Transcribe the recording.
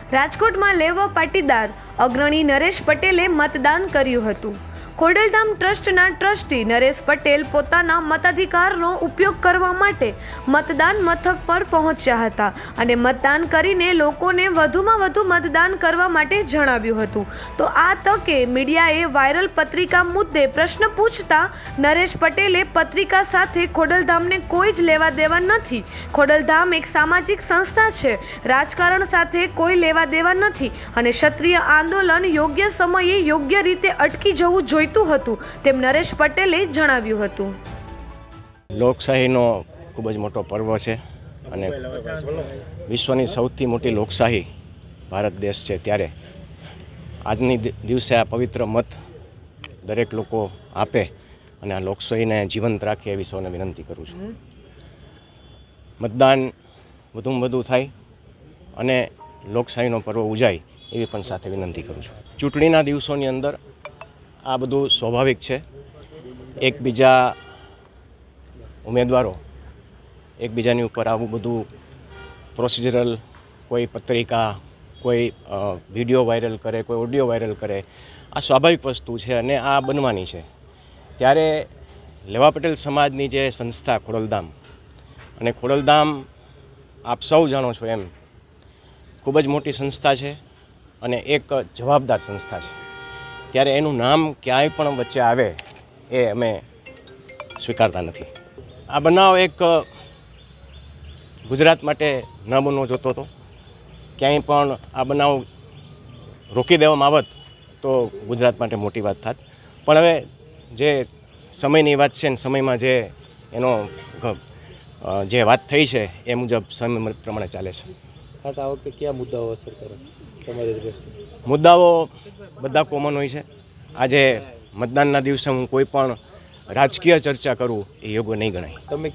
રાજકોટમાં લેવા પાટીદાર અગ્રણી નરેશ પટેલે મતદાન કર્યું હતું। ખોડલધામ ટ્રસ્ટના ટ્રસ્ટી નરેશ પટેલ પોતાના મતાધિકારનો ઉપયોગ કરવા માટે મતદાન મથક પર પહોંચ્યા હતા અને મતદાન કરીને લોકોને વધુમાં વધુ મતદાન કરવા માટે જણાવ્યું હતું। તો આ તકે મીડિયાએ વાયરલ પત્રિકા મુદ્દે પ્રશ્ન પૂછતા નરેશ પટેલે પત્રિકા સાથે ખોડલધામને કોઈ જ લેવા દેવા નથી। ખોડલધામ એક સામાજિક સંસ્થા છે, રાજકારણ સાથે કોઈ લેવા દેવા નથી અને ક્ષત્રિય આંદોલન યોગ્ય સમયે યોગ્ય રીતે અટકી જવું જોઈએ હતું તેમ નરેશ પટેલે જણાવ્યું હતું। લોકશાહીનો ખૂબ જ મોટો પર્વ છે અને વિશ્વની સૌથી મોટી લોકશાહી ભારત દેશ છે, ત્યારે આજની દિવસે આ પવિત્ર મત દરેક લોકો આપે અને આ લોકશાહીને જીવંત રાખે એવી સૌને વિનંતી કરું છું। મતદાન વધુમાં વધુ થાય અને લોકશાહીનો પર્વ ઉજાય એવી પણ સાથે વિનંતી કરું છું। ચૂંટણીના દિવસોની અંદર આ બધું સ્વાભાવિક છે। એકબીજા ઉમેદવારો એકબીજાની ઉપર આવું બધું પ્રોસિજરલ, કોઈ પત્રિકા, કોઈ વિડીયો વાયરલ કરે, કોઈ ઓડિયો વાયરલ કરે, આ સ્વાભાવિક વસ્તુ છે અને આ બનવાની છે। ત્યારે લેવા પટેલ સમાજની જે સંસ્થા ખોડલધામ, અને ખોડલધામ આપ સૌ જાણો છો એમ ખૂબ જ મોટી સંસ્થા છે અને એક જવાબદાર સંસ્થા છે, ત્યારે એનું નામ ક્યાંય પણ વચ્ચે આવે એ અમે સ્વીકારતા નથી। આ બનાવ એક ગુજરાત માટે ન બનવો જોતો હતો। ક્યાંય પણ આ બનાવ રોકી દેવામાં આવત તો ગુજરાત માટે મોટી વાત થાત, પણ હવે જે સમયની વાત છે ને સમયમાં જે એનો જે વાત થઈ છે એ મુજબ સમય પ્રમાણે ચાલે છે। ખાસ આ વખતે કયા મુદ્દાઓ અસર કરે તમારી દ્રષ્ટિએ? મુદ્દાઓ બધા કોમન હોય છે। આજે મતદાનના દિવસે હું કોઈ પણ રાજકીય ચર્ચા કરું એ યોગ્ય નહીં ગણાય। તમે